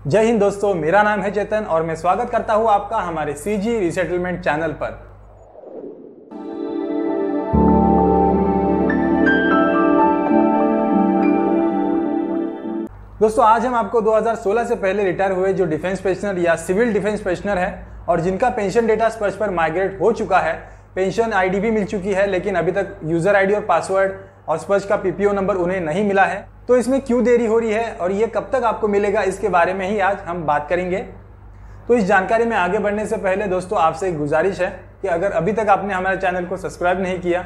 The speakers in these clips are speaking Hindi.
जय हिंद दोस्तों, मेरा नाम है चेतन और मैं स्वागत करता हूं आपका हमारे सीजी रीसेटलमेंट चैनल पर। दोस्तों आज हम आपको 2016 से पहले रिटायर हुए जो डिफेंस पेंशनर या सिविल डिफेंस पेंशनर है और जिनका पेंशन डेटा स्पर्श पर माइग्रेट हो चुका है, पेंशन आईडी भी मिल चुकी है, लेकिन अभी तक यूजर आईडी और पासवर्ड और स्पर्श का पीपीओ नंबर उन्हें नहीं मिला है, तो इसमें क्यों देरी हो रही है और ये कब तक आपको मिलेगा, इसके बारे में ही आज हम बात करेंगे। तो इस जानकारी में आगे बढ़ने से पहले दोस्तों आपसे एक गुजारिश है कि अगर अभी तक आपने हमारे चैनल को सब्सक्राइब नहीं किया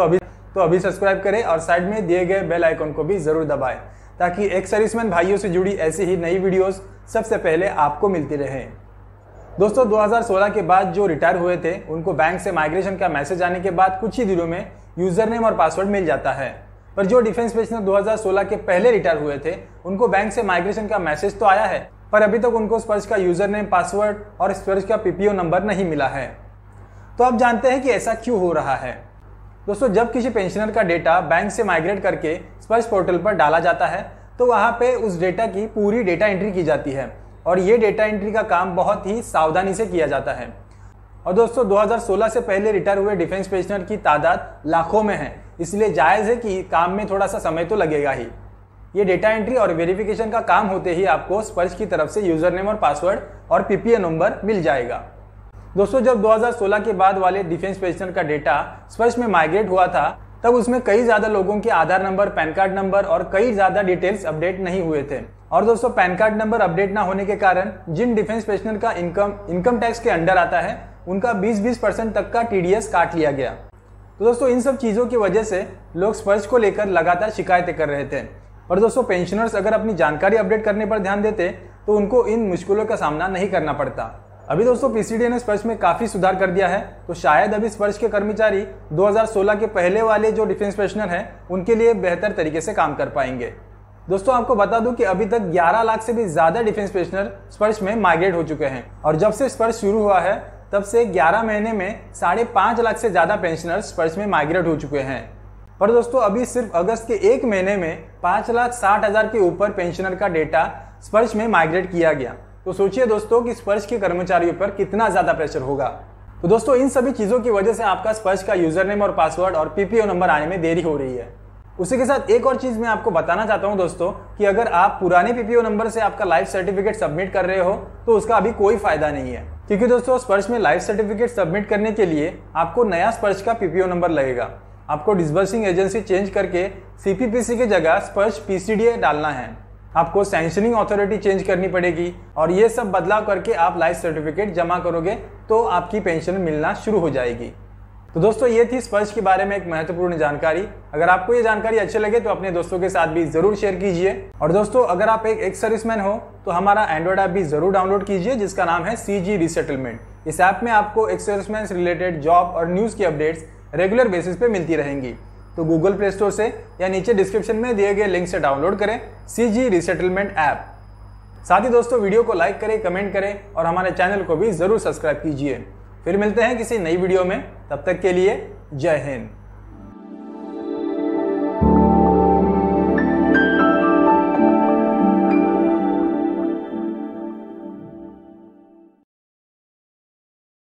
तो अभी सब्सक्राइब करें और साइड में दिए गए बेल आइकन को भी जरूर दबाएं, ताकि एक्स सर्विसमैन भाइयों से जुड़ी ऐसी ही नई वीडियोस सबसे पहले आपको मिलती रहे। दोस्तों 2016 के बाद जो रिटायर हुए थे उनको बैंक से माइग्रेशन का मैसेज आने के बाद कुछ ही दिनों में यूजर नेम और पासवर्ड मिल जाता है, पर जो डिफेंस पेंशनर 2016 के पहले रिटायर हुए थे उनको बैंक से माइग्रेशन का मैसेज तो आया है, पर अभी तक उनको स्पर्श का यूजर नेम, पासवर्ड और स्पर्श का पीपीओ नंबर नहीं मिला है। तो आप जानते हैं कि ऐसा क्यों हो रहा है। दोस्तों जब किसी पेंशनर का डेटा बैंक से माइग्रेट करके स्पर्श पोर्टल पर डाला जाता है तो वहां पे उस डेटा की पूरी डेटा एंट्री की जाती है और ये डेटा एंट्री का काम बहुत ही सावधानी से किया जाता है। और दोस्तों 2016 से पहले रिटायर हुए डिफेंस पेंशनर की तादाद लाखों में है, इसलिए जायज़ है कि काम में थोड़ा सा समय तो लगेगा ही। ये डेटा एंट्री और वेरिफिकेशन का काम होते ही आपको स्पर्श की तरफ से यूजर नेम और पासवर्ड और पीपीओ नंबर मिल जाएगा। दोस्तों जब 2016 के बाद वाले डिफेंस पेंशनर का डेटा स्पर्श में माइग्रेट हुआ था तब उसमें कई ज्यादा लोगों के Aadhaar number, PAN card number और कई ज्यादा डिटेल्स अपडेट नहीं हुए थे। और दोस्तों पैन कार्ड नंबर अपडेट ना होने के कारण जिन डिफेंस पेंशनर का इनकम टैक्स के अंडर आता है उनका 20% तक का टीडीएस काट लिया गया। तो दोस्तों इन सब चीज़ों की वजह से लोग स्पर्श को लेकर लगातार शिकायतें कर रहे थे। और दोस्तों पेंशनर्स अगर अपनी जानकारी अपडेट करने पर ध्यान देते तो उनको इन मुश्किलों का सामना नहीं करना पड़ता। अभी दोस्तों पीसीडी ने स्पर्श में काफ़ी सुधार कर दिया है, तो शायद अभी स्पर्श के कर्मचारी 2016 के पहले वाले जो डिफेंस पेंशनर हैं उनके लिए बेहतर तरीके से काम कर पाएंगे। दोस्तों आपको बता दूं कि अभी तक 11 लाख से भी ज़्यादा डिफेंस पेंशनर स्पर्श में माइग्रेट हो चुके हैं और जब से स्पर्श शुरू हुआ है तब से 11 महीने में 5.5 लाख से ज़्यादा पेंशनर स्पर्श में माइग्रेट हो चुके हैं। पर दोस्तों अभी सिर्फ अगस्त के एक महीने में 5,60,000 के ऊपर पेंशनर का डेटा स्पर्श में माइग्रेट किया गया। तो सोचिए दोस्तों कि स्पर्श के कर्मचारियों पर कितना ज़्यादा प्रेशर होगा। तो दोस्तों इन सभी चीज़ों की वजह से आपका स्पर्श का यूजर नेम और पासवर्ड और पीपीओ नंबर आने में देरी हो रही है। उसी के साथ एक और चीज़ मैं आपको बताना चाहता हूं दोस्तों कि अगर आप पुराने पीपीओ नंबर से आपका लाइफ सर्टिफिकेट सबमिट कर रहे हो तो उसका अभी कोई फायदा नहीं है, क्योंकि दोस्तों स्पर्श में लाइफ सर्टिफिकेट सबमिट करने के लिए आपको नया स्पर्श का पीपीओ नंबर लगेगा। आपको डिसबर्सिंग एजेंसी चेंज करके सीपीपीसी की जगह स्पर्श पीसीडीए डालना है। आपको सैंक्शनिंग अथॉरिटी चेंज करनी पड़ेगी और ये सब बदलाव करके आप लाइफ सर्टिफिकेट जमा करोगे तो आपकी पेंशन मिलना शुरू हो जाएगी। तो दोस्तों ये थी स्पर्श के बारे में एक महत्वपूर्ण जानकारी। अगर आपको ये जानकारी अच्छी लगे तो अपने दोस्तों के साथ भी जरूर शेयर कीजिए। और दोस्तों अगर आप एक एक्स सर्विसमैन हो तो हमारा एंड्रॉइड ऐप भी जरूर डाउनलोड कीजिए जिसका नाम है सीजी रीसेटलमेंट। इस ऐप में आपको एक्स सर्विसमैन से रिलेटेड जॉब और न्यूज़ की अपडेट्स रेगुलर बेसिस पे मिलती रहेंगी। तो गूगल प्ले स्टोर से या नीचे डिस्क्रिप्शन में दिए गए लिंक से डाउनलोड करें सीजी रीसेटलमेंट ऐप। साथ ही दोस्तों वीडियो को लाइक करें, कमेंट करें और हमारे चैनल को भी जरूर सब्सक्राइब कीजिए। फिर मिलते हैं किसी नई वीडियो में, तब तक के लिए जय हिंद।